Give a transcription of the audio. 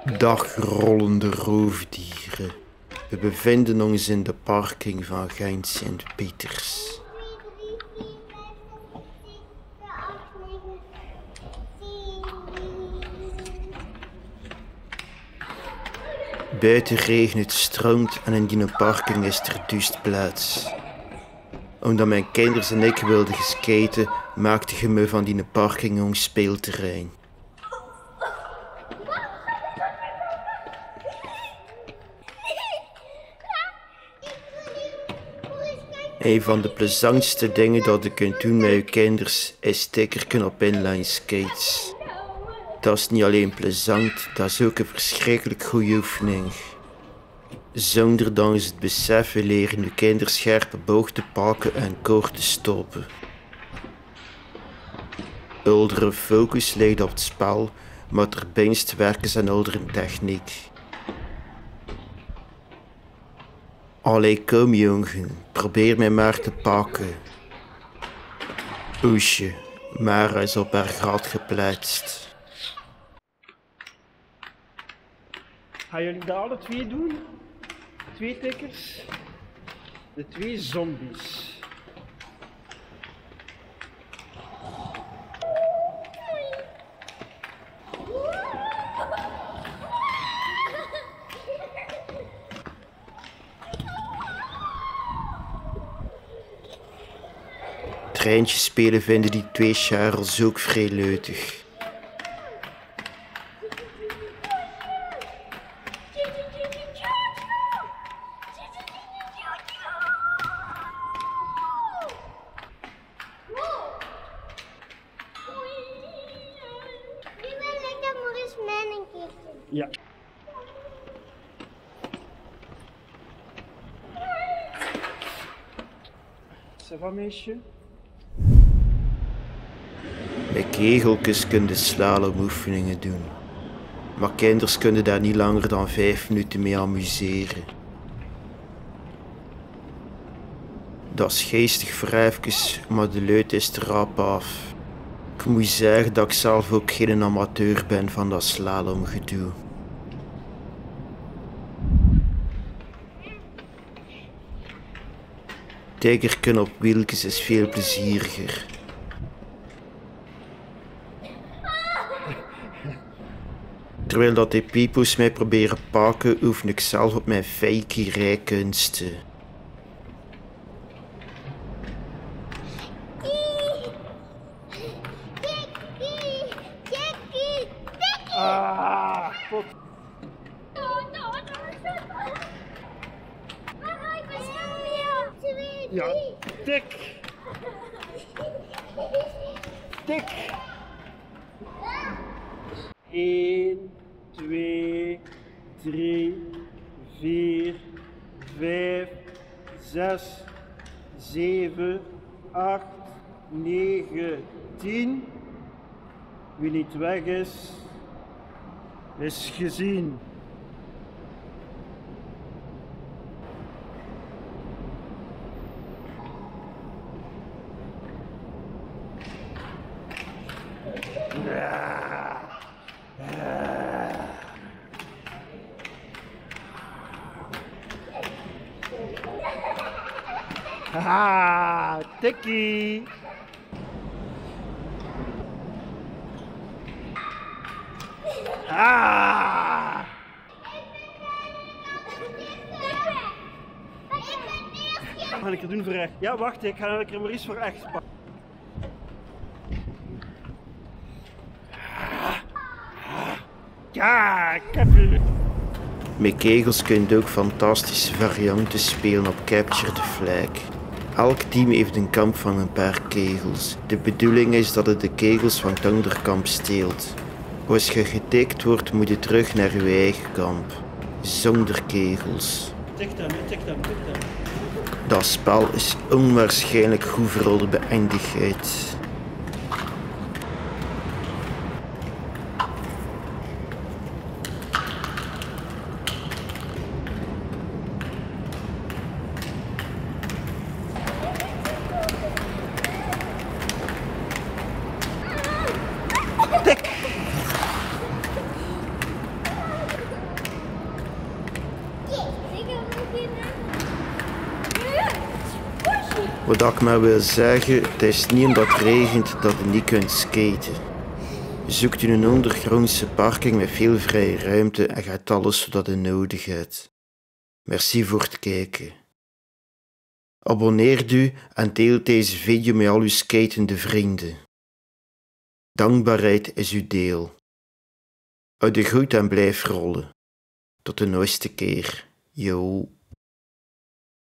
Dag rollende roofdieren. We bevinden ons in de parking van Gent Sint-Pieters. Buiten regent, het stroomt en in die parking is er duist plaats. Omdat mijn kinderen en ik wilden skaten, maakte je me van die parking ons speelterrein. Een van de plezantste dingen dat je kunt doen met je kinders is stickeren op inline skates. Dat is niet alleen plezant, dat is ook een verschrikkelijk goede oefening. Zonder dan ze het beseffen leren de kinderen scherpe boog te pakken en kort te stoppen. Uldere focus ligt op het spel, maar ter binst werken ze aan uldere techniek. Allee, kom jongen, probeer mij maar te pakken. Oesje, Mara is op haar gat geplaatst. Gaan jullie dat alle twee doen? 2 tikkers. De 2 zombies. Treintjes spelen vinden die 2 Charles ook vrij leutig. Ja. Ça va, meisje? Met kegeltjes kun je slalomoefeningen doen. Maar kinders kunnen daar niet langer dan 5 minuten mee amuseren. Dat is geestig voor even, maar de leut is er rap af. Ik moet zeggen dat ik zelf ook geen amateur ben van dat slalomgedoe. Tijgerken op wieltjes is veel plezieriger. Terwijl dat die pipo's mij proberen pakken, oefen ik zelf op mijn fakey rijkunsten. Ah, pot. Ja, tik. Tik. 1, 2, 3, 4, 5, 6, 7, 8, 9, 10. Wie niet weg is gezien. Haha, tikkie. Ah! Wat ga ik er doen voor echt? Ja, wacht, ik ga er maar eens voor echt pakken. Ja, ik heb je. Met kegels kun je ook fantastische varianten spelen op Capture the Flag. Elk team heeft een kamp van een paar kegels. De bedoeling is dat het de kegels van het andere kamp steelt. Als je getikt wordt, moet je terug naar je eigen kamp. Zonder kegels. Tik dan, tik dan, tik dan. Dat spel is onwaarschijnlijk goed voor de beëindigheid. Wat ik maar wil zeggen, het is niet omdat het regent dat je niet kunt skaten. Zoekt u een ondergrondse parking met veel vrije ruimte en gaat alles wat je nodig hebt. Merci voor het kijken. Abonneer u en deel deze video met al uw skatende vrienden. Dankbaarheid is uw deel. Houd de goed en blijf rollen. Tot de nooiste keer. Yo.